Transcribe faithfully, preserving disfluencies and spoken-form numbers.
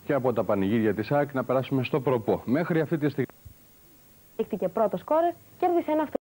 και από τα πανηγύρια της ΑΕΚ να περάσουμε στο προπό. Μέχρι αυτή τη στιγμή. Δείχτηκε πρώτο σκόρερ, κέρδισε ένα